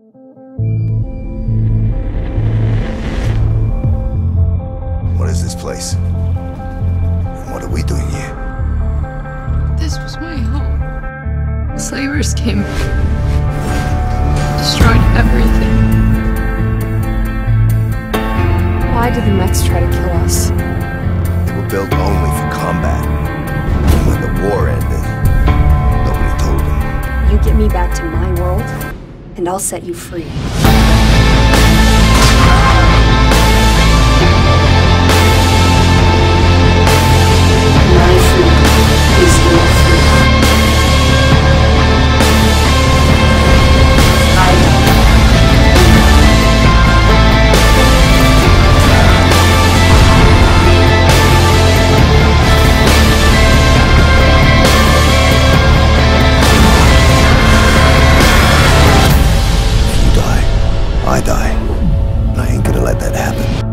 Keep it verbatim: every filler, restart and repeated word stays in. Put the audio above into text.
What is this place? And what are we doing here? This was my home. The slavers came, destroyed everything. Why did the mechs try to kill us? They were built only for combat. And when the war ended, nobody told them. You get me back to my world, and I'll set you free. My freedom is your freedom. I know. I die. I ain't gonna let that happen.